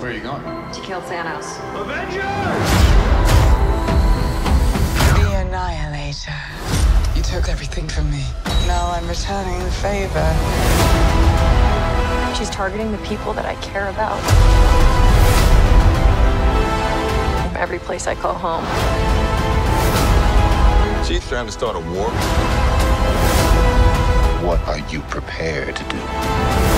Where are you going? To kill Thanos. Avengers! The Annihilator. You took everything from me. Now I'm returning the favor. She's targeting the people that I care about. Every place I call home. She's trying to start a war. What are you prepared to do?